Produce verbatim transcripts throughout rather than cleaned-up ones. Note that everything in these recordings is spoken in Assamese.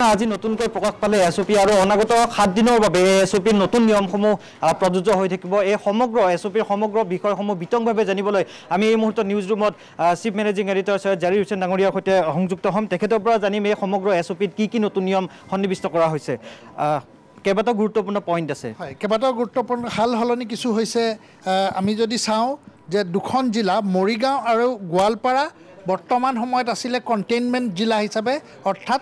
আজি নতুনকৈ প্ৰকাশ পালে এছঅপি আৰু অনাগত সাত দিনৰ বাবে এছঅপিৰ নতুন নিয়মসমূহ প্ৰযোজ্য হৈ থাকিব। এই সমগ্ৰ এছঅপিৰ সমগ্ৰ বিষয়সমূহ বিতংভাৱে জানিবলৈ আমি এই মুহূৰ্তত নিউজ ৰুমত chief managing editor Syed Zarir Hussain ডাঙৰীয়াৰ সৈতে সংযুক্ত হ'ম। তেখেতৰ পৰা জানিম এই সমগ্ৰ এছঅপিত কি কি নতুন নিয়ম সন্নিৱিষ্ট কৰা হৈছে। কেইবাটাও গুৰুত্বপূৰ্ণ পইণ্ট আছে। হয়, কেইবাটাও গুৰুত্বপূৰ্ণ সাল সলনি কিছু হৈছে। আমি যদি চাওঁ যে দুখন জিলা মৰিগাঁও আৰু গোৱালপাৰা বৰ্তমান সময়ত আছিলে কণ্টেইনমেণ্ট জিলা হিচাপে, অৰ্থাৎ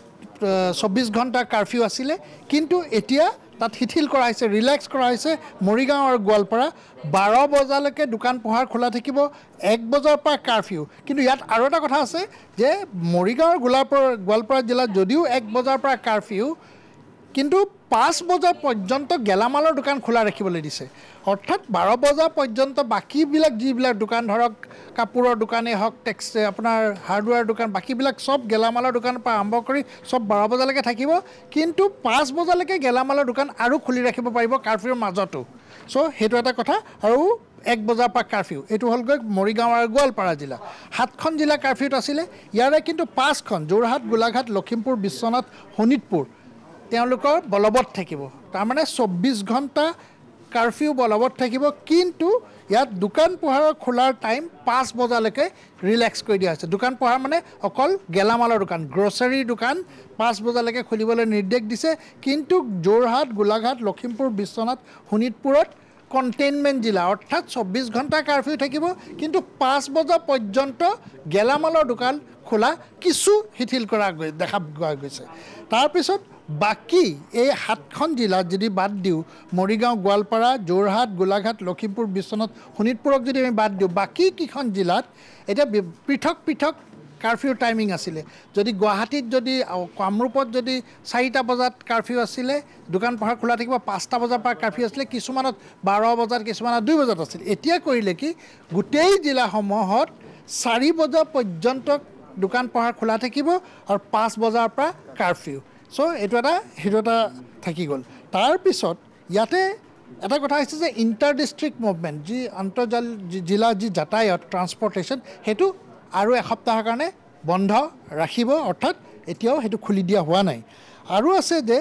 চৌব্বিছ ঘণ্টা কাৰফিউ আছিলে, কিন্তু এতিয়া তাত শিথিল কৰা হৈছে, ৰিলেক্স কৰা হৈছে। মৰিগাঁও আৰু গোৱালপাৰা বাৰ বজালৈকে দোকান পোহাৰ খোলা থাকিব, এক বজাৰ পৰা কাৰফিউ। কিন্তু ইয়াত আৰু এটা কথা আছে যে মৰিগাঁও আৰু গোৱালপাৰা গোৱালপাৰা জিলাত যদিও এক বজাৰ পৰা কাৰফিউ, কিন্তু পাঁচ বজা পৰ্যন্ত গেলামালৰ দোকান খোলা ৰাখিবলৈ দিছে। অৰ্থাৎ বাৰ বজা পৰ্যন্ত বাকীবিলাক যিবিলাক দোকান, ধৰক কাপোৰৰ দোকানেই হওক, টেক্স আপোনাৰ হাৰ্ডৱেৰ দোকান, বাকীবিলাক চব গেলামালৰ দোকানৰ পৰা আৰম্ভ কৰি চব বাৰ বজালৈকে থাকিব। কিন্তু পাঁচ বজালৈকে গেলামালৰ দোকান আৰু খুলি ৰাখিব পাৰিব কাৰফিউৰ মাজতো। চ' সেইটো এটা কথা। আৰু এক বজাৰ পৰা কাৰফিউ, এইটো হ'লগৈ মৰিগাঁও আৰু গোৱালপাৰা জিলা। সাতখন জিলা কাৰফিউত আছিলে, ইয়াৰে কিন্তু পাঁচখন যোৰহাট, গোলাঘাট, লখিমপুৰ, বিশ্বনাথ, শোণিতপুৰ তেওঁলোকৰ বলবৎ থাকিব। তাৰমানে চৌব্বিছ ঘণ্টা কাৰফিউ বলবৎ থাকিব, কিন্তু ইয়াত দোকান পোহাৰৰ খোলাৰ টাইম পাঁচ বজালৈকে ৰিলেক্স কৰি দিয়া হৈছে। দোকান পোহাৰ মানে অকল গেলামালৰ দোকান, গ্ৰ'চাৰীৰ দোকান পাঁচ বজালৈকে খুলিবলৈ নিৰ্দেশ দিছে। কিন্তু যোৰহাট, গোলাঘাট, লখিমপুৰ, বিশ্বনাথ, শোণিতপুৰত কণ্টেইনমেণ্ট জিলা, অৰ্থাৎ চৌব্বিছ ঘণ্টা কাৰফিউ থাকিব, কিন্তু পাঁচ বজা পৰ্যন্ত গেলামালৰ দোকান খোলা কিছু শিথিল কৰা গৈ দেখা পোৱা গৈছে। তাৰপিছত বাকী এই সাতখন জিলাত যদি বাদ দিওঁ, মৰিগাঁও, গোৱালপাৰা, যোৰহাট, গোলাঘাট, লখিমপুৰ, বিশ্বনাথ, শোণিতপুৰক যদি আমি বাদ দিওঁ, বাকী কেইখন জিলাত এতিয়া পৃথক পৃথক কাৰফিউ টাইমিং আছিলে। যদি গুৱাহাটীত যদি কামৰূপত যদি চাৰিটা বজাত কাৰফিউ আছিলে, দোকান পোহাৰ খোলা থাকিব, পাঁচটা বজাৰ পৰা কাৰফিউ আছিলে, কিছুমানত বাৰ বজাত, কিছুমানত দুই বজাত আছিল। এতিয়া কৰিলে কি, গোটেই জিলাসমূহত চাৰি বজা পৰ্যন্ত দোকান পোহাৰ খোলা থাকিব আৰু পাঁচ বজাৰ পৰা কাৰফিউ। চ' এইটো এটা সেইটো এটা থাকি গ'ল। তাৰপিছত ইয়াতে এটা কথা হৈছে যে ইণ্টাৰ ডিষ্ট্ৰিক্ট মুভমেণ্ট, যি আন্তঃজাল জিলা যি যাতায়ত ট্ৰান্সপৰ্টেশ্যন, সেইটো আৰু এসপ্তাহৰ কাৰণে বন্ধ ৰাখিব। অৰ্থাৎ এতিয়াও সেইটো খুলি দিয়া হোৱা নাই। আৰু আছে যে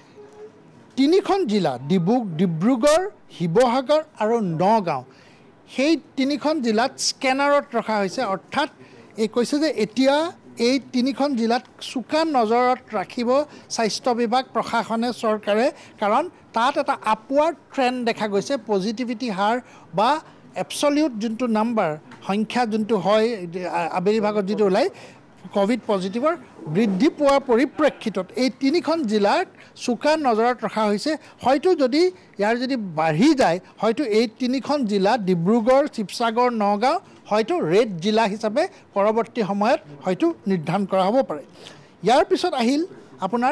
তিনিখন জিলা, ডিব্ৰু ডিব্ৰুগড়, শিৱসাগৰ আৰু নগাঁও, সেই তিনিখন জিলাত স্কেনাৰত ৰখা হৈছে। অৰ্থাৎ এই কৈছে যে এতিয়া এই তিনিখন জিলাত চোকা নজৰত ৰাখিব স্বাস্থ্য বিভাগ, প্ৰশাসনে, চৰকাৰে, কাৰণ তাত এটা আপৱাৰ্ড ট্ৰেণ্ড দেখা গৈছে। পজিটিভিটি হাৰ বা এবছলিউট যোনটো নাম্বাৰ, সংখ্যা যোনটো হয় আবেলি ভাগত যিটো ওলায় ক'ভিড পজিটিভৰ বৃদ্ধি পোৱাৰ পৰিপ্ৰেক্ষিতত এই তিনিখন জিলাক চোকা নজৰত ৰখা হৈছে। হয়তো যদি ইয়াৰ যদি বাঢ়ি যায়, হয়তো এই তিনিখন জিলা ডিব্ৰুগড়, শিৱসাগৰ, নগাঁও হয়তো ৰেড জিলা হিচাপে পৰৱৰ্তী সময়ত হয়তো নিৰ্ধাৰণ কৰা হ'ব পাৰে। ইয়াৰ পিছত আহিল আপোনাৰ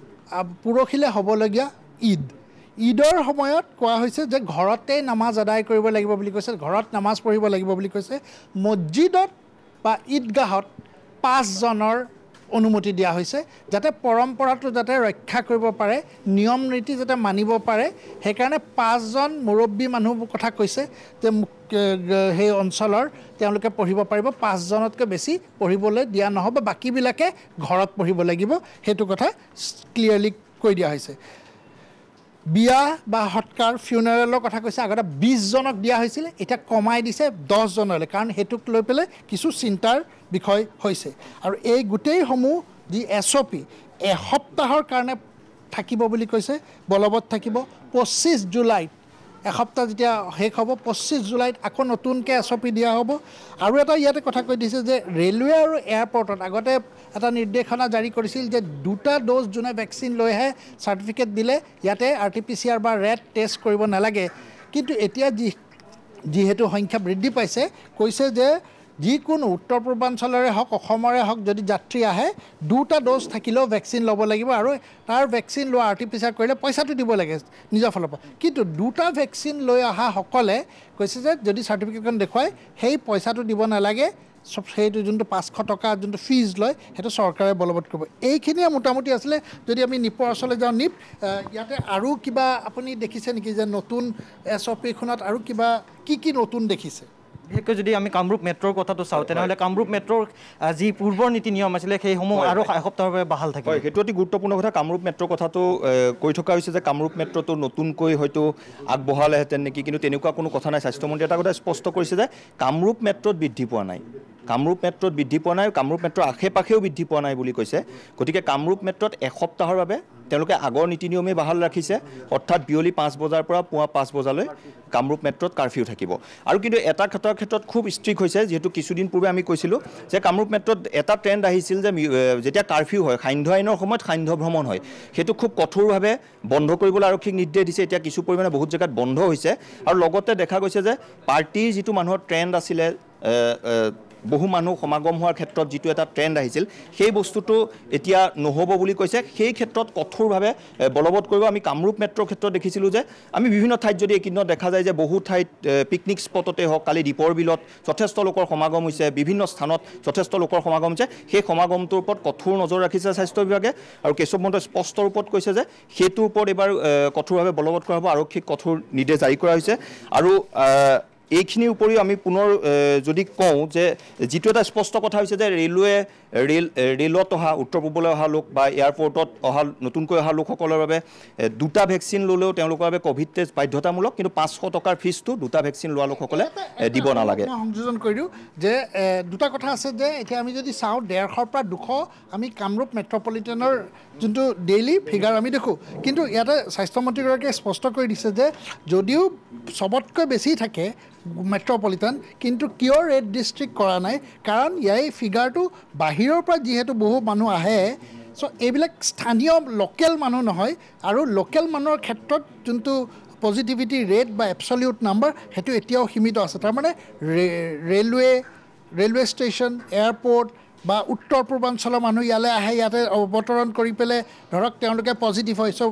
পৰহিলৈ হ'বলগীয়া ঈদ। ঈদৰ সময়ত কোৱা হৈছে যে ঘৰতে নামাজ আদায় কৰিব লাগিব বুলি কৈছে, ঘৰত নামাজ পঢ়িব লাগিব বুলি কৈছে। মছজিদত বা ঈদগাহত পাঁচজনৰ অনুমতি দিয়া হৈছে, যাতে পৰম্পৰাটো যাতে ৰক্ষা কৰিব পাৰে, নিয়ম নীতি যাতে মানিব পাৰে। সেইকাৰণে পাঁচজন মুৰব্বী মানুহ কথা কৈছে যে সেই অঞ্চলৰ তেওঁলোকে পঢ়িব পাৰিব, পাঁচজনতকৈ বেছি পঢ়িবলৈ দিয়া নহ'ব, বাকীবিলাকে ঘৰত পঢ়িব লাগিব। সেইটো কথা ক্লিয়াৰলি কৈ দিয়া হৈছে। বিয়া বা সৎকাৰ, ফিউনাৰেলৰ কথা কৈছে। আগতে বিছজনক দিয়া হৈছিলে, এতিয়া কমাই দিছে দহজনলৈ, কাৰণ সেইটোক লৈ পেলাই কিছু চিন্তাৰ বিষয় হৈছে। আৰু এই গোটেইসমূহ যি এছ অ' পি এসপ্তাহৰ কাৰণে থাকিব বুলি কৈছে, বলবৎ থাকিব। পঁচিছ জুলাইত এসপ্তাহ যেতিয়া শেষ হ'ব, পঁচিছ জুলাইত আকৌ নতুনকৈ এছ অ' পি দিয়া হ'ব। আৰু এটা ইয়াতে কথা কৈ দিছে যে ৰেলৱে আৰু এয়াৰপৰ্টত আগতে এটা নিৰ্দেশনা জাৰি কৰিছিল যে দুটা ড'জ যোনে ভেকচিন লৈ আহে, চাৰ্টিফিকেট দিলে ইয়াতে R T P C R বা ৰেট টেষ্ট কৰিব নালাগে। কিন্তু এতিয়া যি যিহেতু সংখ্যা বৃদ্ধি পাইছে, কৈছে যে যিকোনো উত্তৰ পূৰ্বাঞ্চলৰে হওক, অসমৰে হওক, যদি যাত্ৰী আহে দুটা ড'জ থাকিলেও ভেকচিন ল'ব লাগিব। আৰু তাৰ ভেকচিন লোৱা R T P C R কৰিলে পইচাটো দিব লাগে নিজৰ ফালৰ পৰা। কিন্তু দুটা ভেকচিন লৈ অহাসকলে কৈছে যে যদি চাৰ্টিফিকেটখন দেখুৱায় সেই পইচাটো দিব নালাগে, চব সেইটো যোনটো পাঁচশ টকা যোনটো ফিজ লয় সেইটো চৰকাৰে বলবৎ কৰিব। এইখিনিয়ে মোটামুটি আছিলে। যদি আমি নিপৰ ওচৰলৈ যাওঁ, নিপ ইয়াতে আৰু কিবা আপুনি দেখিছে নেকি যে নতুন এছ অ' পিখনত আৰু কিবা কি কি নতুন দেখিছে? বিশেষকৈ যদি আমি কামৰূপ মেট্ৰ'ৰ কথাটো চাওঁ তেনেহ'লে কামৰূপ মেট্ৰ'ৰ যি পূৰ্বৰ নীতি নিয়ম আছিলে সেইসমূহ আৰু এসপ্তাহৰ বাবে বাহাল থাকিব। হয়, সেইটো অতি গুৰুত্বপূৰ্ণ কথা। কামৰূপ মেট্ৰ'ৰ কথাটো কৈ থকা হৈছে যে কামৰূপ মেট্ৰ'টো নতুনকৈ হয়তো আগবঢ়ালেহেঁতেন নেকি, কিন্তু তেনেকুৱা কোনো কথা নাই। স্বাস্থ্যমন্ত্ৰীয়ে এটা কথা স্পষ্ট কৰিছে যে কামৰূপ মেট্ৰ'ত বৃদ্ধি পোৱা নাই, কামৰূপ মেট্ৰ'ত বৃদ্ধি পোৱা নাই, কামৰূপ মেট্ৰ'ৰ আশে পাশেও বৃদ্ধি পোৱা নাই বুলি কৈছে। গতিকে কামৰূপ মেট্ৰ'ত এসপ্তাহৰ বাবে তেওঁলোকে আগৰ নীতি নিয়মেই বাহাল ৰাখিছে, অৰ্থাৎ বিয়লি পাঁচ বজাৰ পৰা পুৱা পাঁচ বজালৈ কামৰূপ মেট্ৰ'ত কাৰফিউ থাকিব। আৰু কিন্তু এটা ক্ষেত্ৰৰ ক্ষেত্ৰত খুব ষ্ট্ৰিক্ট হৈছে, যিহেতু কিছুদিন পূৰ্বে আমি কৈছিলোঁ যে কামৰূপ মেট্ৰ'ত এটা ট্ৰেণ্ড আহিছিল যে যেতিয়া কাৰফিউ হয়, সান্ধ্য আইনৰ সময়ত সান্ধ্য ভ্ৰমণ হয়, সেইটো খুব কঠোৰভাৱে বন্ধ কৰিবলৈ আৰক্ষীক নিৰ্দেশ দিছে। এতিয়া কিছু পৰিমাণে বহুত জেগাত বন্ধ হৈছে। আৰু লগতে দেখা গৈছে যে পাৰ্টিৰ যিটো মানুহৰ ট্ৰেণ্ড আছিলে, বহু মানুহ সমাগম হোৱাৰ ক্ষেত্ৰত যিটো এটা ট্ৰেণ্ড আহিছিল, সেই বস্তুটো এতিয়া নহ'ব বুলি কৈছে। সেই ক্ষেত্ৰত কঠোৰভাৱে বলবৎ কৰিব। আমি কামৰূপ মেট্ৰ'ৰ ক্ষেত্ৰত দেখিছিলোঁ যে আমি বিভিন্ন ঠাইত যদি এইকেইদিনত দেখা যায় যে বহু ঠাইত পিকনিক স্পটতে হওক, কালি দীপৰ বিলত যথেষ্ট লোকৰ সমাগম হৈছে, বিভিন্ন স্থানত যথেষ্ট লোকৰ সমাগম হৈছে, সেই সমাগমটোৰ ওপৰত কঠোৰ নজৰ ৰাখিছে স্বাস্থ্য বিভাগে। আৰু কেশৱ মহন্তই স্পষ্ট ৰূপত কৈছে যে সেইটোৰ ওপৰত এইবাৰ কঠোৰভাৱে বলবৎ কৰা হ'ব, আৰক্ষীক কঠোৰ নিৰ্দেশ জাৰি কৰা হৈছে। আৰু এইখিনিৰ উপৰিও আমি পুনৰ যদি কওঁ যে যিটো এটা স্পষ্ট কথা হৈছে যে ৰেলৱে ৰেল ৰেলত অহা, উত্তৰ পূবলৈ অহা লোক বা এয়াৰপৰ্টত অহা নতুনকৈ অহা লোকসকলৰ বাবে দুটা ভেকচিন ল'লেও তেওঁলোকৰ বাবে ক'ভিড টেষ্ট বাধ্যতামূলক, কিন্তু পাঁচশ টকাৰ ফিজটো দুটা ভেকচিন লোৱা লোকসকলে দিব নালাগে। সংযোজন কৰি দিওঁ যে দুটা কথা আছে যে এতিয়া আমি যদি চাওঁ ডেৰশৰ পৰা দুশ আমি কামৰূপ মেট্ৰপলিটনৰ যোনটো ডেইলি ফিগাৰ আমি দেখোঁ, কিন্তু ইয়াতে স্বাস্থ্যমন্ত্ৰীগৰাকীয়ে স্পষ্ট কৰি দিছে যে যদিও চবতকৈ বেছি থাকে মেট্ৰপলিটন, কিন্তু কিয় ৰেড ডিষ্ট্ৰিক্ট কৰা নাই, কাৰণ ইয়াৰ ফিগাৰটো বাহিৰৰ পৰা যিহেতু বহু মানুহ আহে, চ' এইবিলাক স্থানীয় লোকেল মানুহ নহয়। আৰু লোকেল মানুহৰ ক্ষেত্ৰত যোনটো পজিটিভিটি ৰেট বা এবছলিউট নাম্বাৰ সেইটো এতিয়াও সীমিত আছে। তাৰমানে ৰে ৰেলৱে ৰেলৱে ষ্টেচন, এয়াৰপৰ্ট বা উত্তৰ পূৰ্বাঞ্চলৰ মানুহ ইয়ালৈ আহে, ইয়াতে অৱতৰণ কৰি পেলাই ধৰক তেওঁলোকে পজিটিভ হয়, চ'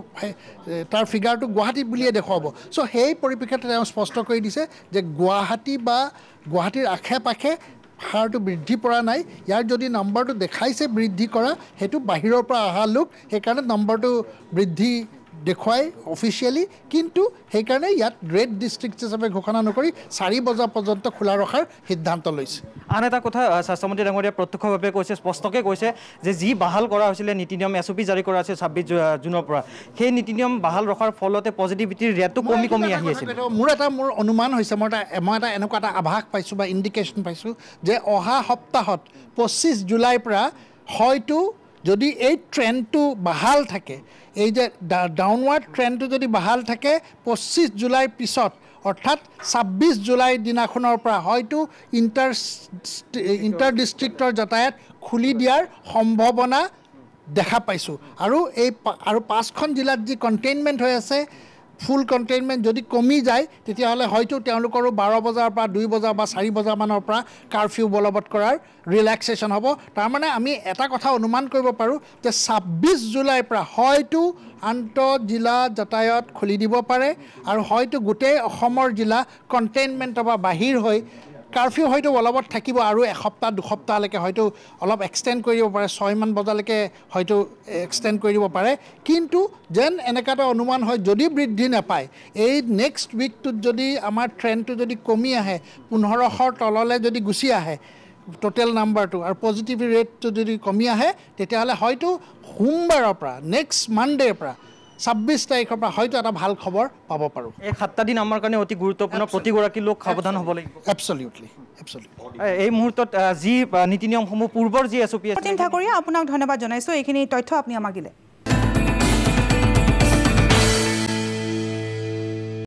তাৰ ফিগাৰটো গুৱাহাটীত বুলিয়ে দেখুৱাব। চ' সেই পৰিপ্ৰেক্ষিতত তেওঁ স্পষ্ট কৰি দিছে যে গুৱাহাটী বা গুৱাহাটীৰ আশে পাশে হাৰটো বৃদ্ধি পৰা নাই। ইয়াৰ যদি নম্বৰটো দেখাইছে বৃদ্ধি কৰা, সেইটো বাহিৰৰ পৰা অহা লোক, সেইকাৰণে নম্বৰটো বৃদ্ধি দেখুৱাই অফিচিয়েলি, কিন্তু সেইকাৰণে ইয়াত ৰেড ডিষ্ট্ৰিক্ট হিচাপে ঘোষণা নকৰি চাৰি বজা পৰ্যন্ত খোলা ৰখাৰ সিদ্ধান্ত লৈছে। আন এটা কথা স্বাস্থ্যমন্ত্ৰী ডাঙৰীয়াই প্ৰত্যক্ষভাৱে কৈছে, স্পষ্টকৈ কৈছে যে যি বাহাল কৰা হৈছিলে নীতি নিয়ম, এছ অ' পি জাৰি কৰা হৈছে ছাব্বিছ জুনৰ পৰা, সেই নীতি নিয়ম বাহাল ৰখাৰ ফলতে পজিটিভিটিৰ ৰেটটো কমি কমি আহি আছিল। মোৰ এটা মোৰ অনুমান হৈছে, মই এটা মই এটা এনেকুৱা এটা আভাস পাইছোঁ বা ইণ্ডিকেশ্যন পাইছোঁ যে অহা সপ্তাহত পঁচিছ জুলাইৰ পৰা হয়তো যদি এই ট্ৰেণ্ডটো বাহাল থাকে, এই যে ডাউনৱাৰ্ড ট্ৰেণ্ডটো যদি বাহাল থাকে, পঁচিছ জুলাইৰ পিছত অৰ্থাৎ ছাব্বিছ জুলাইৰ দিনাখনৰ পৰা হয়তো ইণ্টাৰ ইণ্টাৰ ডিষ্ট্ৰিক্টৰ যাতায়াত খুলি দিয়াৰ সম্ভাৱনা দেখা পাইছোঁ। আৰু এই আৰু পাঁচখন জিলাত যি কণ্টেইনমেণ্ট হৈ আছে, ফুল কণ্টেইনমেণ্ট যদি কমি যায়, তেতিয়াহ'লে হয়তো তেওঁলোকৰো বাৰ বজাৰ পৰা দুই বজা বা চাৰি বজামানৰ পৰা কাৰফিউ বলবৎ কৰাৰ ৰিলেক্সেশ্যন হ'ব। তাৰমানে আমি এটা কথা অনুমান কৰিব পাৰোঁ যে ছাব্বিছ জুলাইৰ পৰা হয়তো আন্তঃ জিলা যাতায়াত খুলি দিব পাৰে, আৰু হয়তো গোটেই অসমৰ জিলা কণ্টেইনমেণ্টৰ পৰা বাহিৰ হৈ কাৰফিউ হয়তো বলবৎ থাকিব, আৰু এসপ্তাহ দুসপ্তাহলৈকে হয়তো অলপ এক্সটেণ্ড কৰি দিব পাৰে, ছয়মান বজালৈকে হয়তো এক্সটেণ্ড কৰি দিব পাৰে। কিন্তু যেন এনেকুৱা এটা অনুমান হয়, যদি বৃদ্ধি নাপায়, এই নেক্সট উইকটোত যদি আমাৰ ট্ৰেণ্ডটো যদি কমি আহে, পোন্ধৰশৰ তললৈ যদি গুচি আহে টোটেল নাম্বাৰটো, আৰু পজিটিভ ৰেটটো যদি কমি আহে, তেতিয়াহ'লে হয়তো সোমবাৰৰ পৰা নেক্সট মানডেৰ পৰা ছাব্বিছ তাৰিখৰ পৰা হয়তো এটা ভাল খবৰ পাব পাৰোঁ। এই সাতটা দিন আমাৰ কাৰণে অতি গুৰুত্বপূৰ্ণ, প্ৰতিগৰাকী লোক সাৱধান হ'ব লাগিব। এবছলিউটলি এবছলিউটলি এই মুহূৰ্তত যি নীতি নিয়মসমূহ পূৰ্বৰ যি এছ অ' পি ঠাকুৰীয়া, আপোনাক ধন্যবাদ জনাইছোঁ এইখিনি তথ্য আপুনি আমাক দিলে।